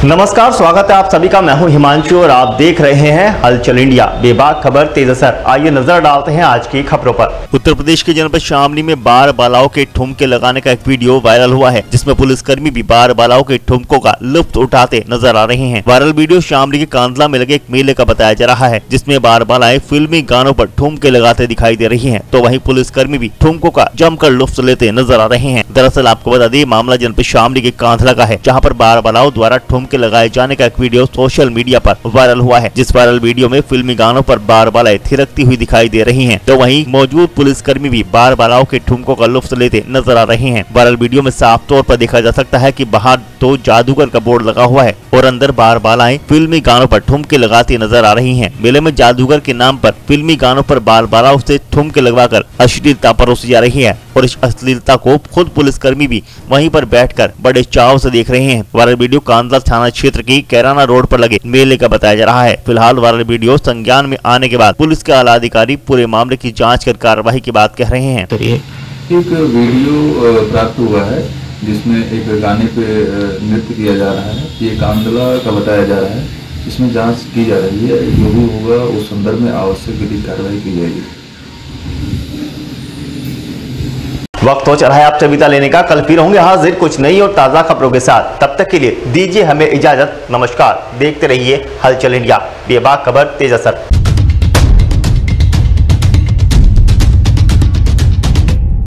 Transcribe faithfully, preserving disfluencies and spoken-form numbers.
नमस्कार, स्वागत है आप सभी का। मैं हूं हिमांशु और आप देख रहे हैं हलचल इंडिया। बेबाक खबर तेज असर। आइए नजर डालते हैं आज की खबरों पर। उत्तर प्रदेश के जनपद शामली में बार बालाओं के ठुमके लगाने का एक वीडियो वायरल हुआ है, जिसमें पुलिसकर्मी भी बार बालाओं के ठुमकों का लुत्फ उठाते नजर आ रहे हैं। वायरल वीडियो शामली के कांदला में लगे एक मेले का बताया जा रहा है, जिसमें बार बालाएं फिल्मी गानों पर ठुमके लगाते दिखाई दे रही है, तो वहीं पुलिसकर्मी भी ठुमकों का जमकर लुत्फ लेते नजर आ रहे हैं। दरअसल आपको बता दें, मामला जनपद शामली के कांदला का है, जहाँ पर बार बालाओं द्वारा ठुमके लगाए जाने का एक वीडियो सोशल मीडिया पर वायरल हुआ है। जिस वायरल वीडियो में फिल्मी गानों पर बार बालाएं थिरकती हुई दिखाई दे रही हैं, तो वहीं मौजूद पुलिसकर्मी भी बार बालाओं के ठुमकों का लुत्फ लेते नजर आ रहे हैं। वायरल वीडियो में साफ तौर पर देखा जा सकता है कि बाहर दो जादूगर का बोर्ड लगा हुआ है और अंदर बार बालाएं फिल्मी गानों पर ठुमके लगाती नजर आ रही हैं। मेले में जादूगर के नाम पर फिल्मी गानों पर बार बालाओं से ठुमके लगवाकर अश्लीलता परोसी जा रही है और इस अश्लीलता को खुद पुलिसकर्मी भी वहीं पर बैठकर बड़े चाव से देख रहे हैं। वायरल वीडियो कांदला थाना क्षेत्र की कैराना रोड पर लगे मेले का बताया जा रहा है। फिलहाल वायरल वीडियो संज्ञान में आने के बाद पुलिस के आला अधिकारी पूरे मामले की जांच कर कार्रवाई की बात कह रहे हैं। तो ये एक वीडियो प्राप्त हुआ है जिसमें एक गाने पे नृत्य किया जा रहा है। ये कांदला का बताया जा रहा है। इसमें जांच की जा रही है। जो भी होगा उस संदर्भ में आवश्यक विधिक कार्रवाई की जाएगी। वक्त हो चला है आपसे विदा लेने का। कल फिर होंगे हाजिर कुछ नई और ताजा खबरों के साथ। तब तक के लिए दीजिए हमें इजाजत। नमस्कार। देखते रहिए हलचल इंडिया। बेबाक खबर तेज असर।